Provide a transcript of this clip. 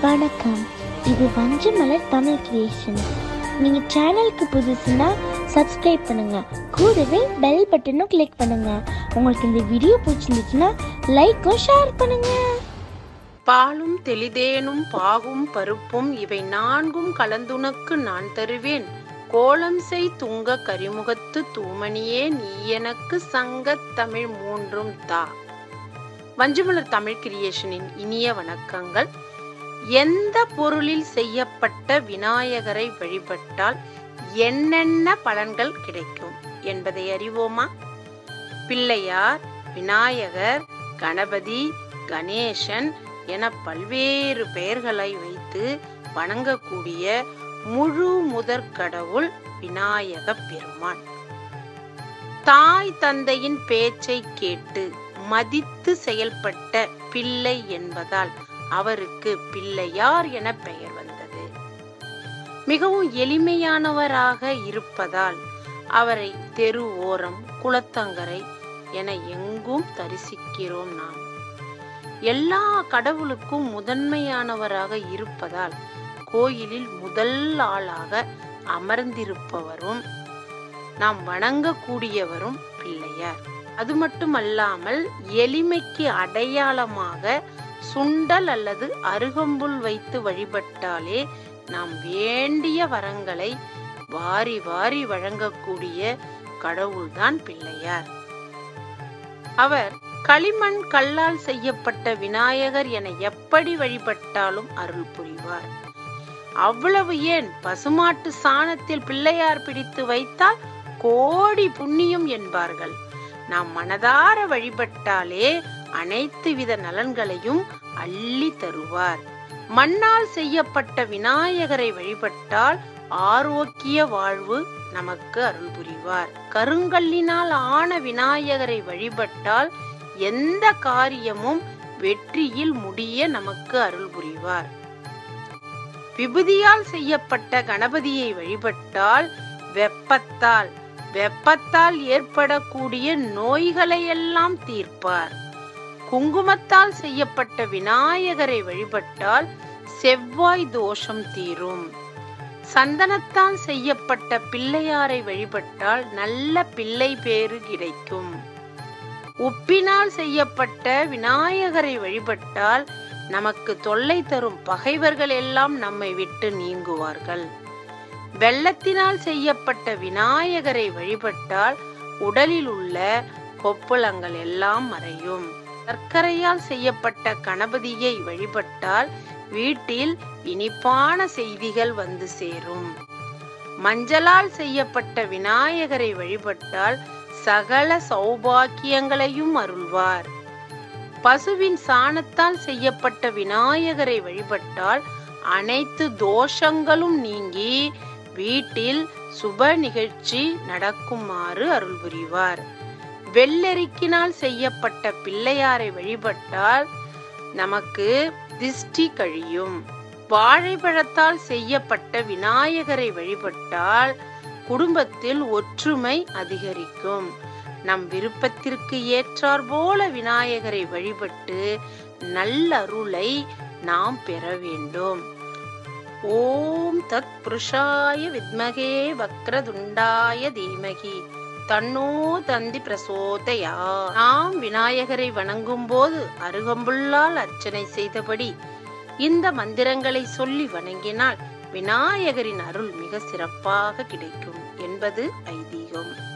வணக்கம், இது வஞ்சிமலர் தமிழ் கிரியேஷன். நீங்க சேனலுக்கு புதுசுன்னா சப்ஸ்கிரைப் பண்ணுங்க, கூடவே பெல் பட்டனும் கிளிக் பண்ணுங்க. உங்களுக்கு இந்த வீடியோ பிடிச்சிருந்துச்சுன்னா லைக்கும் ஷேர் பண்ணுங்க. பாலும் தெளிதேனும் பாகும் பருப்பும் இவை நான்கும் கலந்துனக்கு நான் தருவேன். கோலம் செய் துங்க கரிமுகத்து தூமணியே நீ எனக்கு சங்கத் தமிழ் மூன்றும் தா. வஞ்சிமலர் தமிழ் கிரியேஷனின் இனிய வணக்கங்கள். எந்த பொருளில் செய்யப்பட்ட விநாயகரை வழிபட்டால் என்னென்ன பலன்கள் கிடைக்கும் என்பதை அறிவோமா? பிள்ளையார், விநாயகர், கணபதி, கணேசன் என பல்வேறு பெயர்களை வைத்து வணங்கக்கூடிய முழு முதற் கடவுள் விநாயக பெருமான். தாய் தந்தையின் பேச்சை கேட்டு மதித்து செயல்பட்ட பிள்ளை என்பதால் அவருக்கு பிள்ளையார் என பெயர் வந்தது. மிகவும் எளிமையானவராக இருப்பதால் அவரை தெரு ஓரம், குளத்தங்கரை என எங்கும் தரிசிக்கிறோம் நாம். எல்லா கடவுளுக்கும் முதன்மையானவராக இருப்பதால் கோயிலில் முதல் ஆளாக அமர்ந்திருப்பவரும் நாம் வணங்கக்கூடியவரும் பிள்ளையார். அது மட்டுமல்லாமல் எளிமைக்கு அடையாளமாக சுண்டல் அல்லது அருகம்புல் வைத்து வழிபட்டாலே நாம் வேண்டிய வரங்களை வாரி வாரி வழங்கக்கூடிய கடவுள்தான் பிள்ளையார். அவர் களிமண் கல்லால் செய்யப்பட்ட விநாயகர் என எப்படி வழிபட்டாலும் அருள் புரிவார். அவ்வளவு ஏன், பசுமாட்டு சாணத்தில் பிள்ளையார் பிடித்து வைத்தால் கோடி புண்ணியம் என்பார்கள். நாம் மனதார வழிபட்டாலே அனைத்து வித நலன்களையும் அள்ளி தருவார். மண்ணால் செய்யப்பட்ட விநாயகரை வழிபட்டால் ஆரோக்கிய வாழ்வு நமக்கு அருள் புரிவார். கருங்கல்லினால் ஆன விநாயகரை வழிபட்டால் எந்த காரியமும் வெற்றியில் முடிய நமக்கு அருள் புரிவார். விபூதியால் செய்யப்பட்ட கணபதியை வழிபட்டால் வெப்பத்தால் ஏற்படக்கூடிய நோய்களை எல்லாம் தீர்ப்பார். குங்குமத்தால் செய்யப்பட்ட விநாயகரை வழிபட்டால் செவ்வாய் தோஷம் தீரும். சந்தனத்தால் செய்யப்பட்ட பிள்ளையாரை வழிபட்டால் நல்ல பிள்ளை பேறு கிடைக்கும். உப்பினால் செய்யப்பட்ட விநாயகரை வழிபட்டால் நமக்கு தொல்லை தரும் பகைவர்கள் எல்லாம் நம்மை விட்டு நீங்குவார்கள். வெள்ளத்தினால் செய்யப்பட்ட விநாயகரை வழிபட்டால் உடலில் உள்ள கொப்புளங்கள் எல்லாம் மறையும். சர்க்கரையால் செய்யப்பட்ட கணபதியை வழிபட்டால் வீட்டில் இனிப்பான செய்திகள் வந்து சேரும். மஞ்சளால் செய்யப்பட்ட விநாயகரை வழிபட்டால் சகல சௌபாக்கியங்களையும் அருள்வார். பசுவின் சாணத்தால் செய்யப்பட்ட விநாயகரை வழிபட்டால் அனைத்து தோஷங்களும் நீங்கி வீட்டில் சுப நிகழ்ச்சி நடக்குமாறு அருள் புரிவார். வெள்ளெருக்கினால் செய்யப்பட்ட பிள்ளையாரை வழிபட்டால் நமக்கு திஷ்டி கழியும். வாழைப்பழத்தால் செய்யப்பட்ட விநாயகரை வழிபட்டால் குடும்பத்தில் ஒற்றுமை அதிகரிக்கும். நம் விருப்பத்திற்கு ஏற்றார் போல விநாயகரை வழிபட்டு நல்லருளை நாம் பெற வேண்டும். ஓம் தத் புருஷாய வித்மகே வக்ரதுண்டாய தீமகி தன்னோ தந்தி பிரசோதயா. நாம் விநாயகரை வணங்கும் போது அருகம்புல்லால் அர்ச்சனை செய்தபடி இந்த மந்திரங்களை சொல்லி வணங்கினால் விநாயகரின் அருள் மிக சிறப்பாக கிடைக்கும் என்பது ஐதீகம்.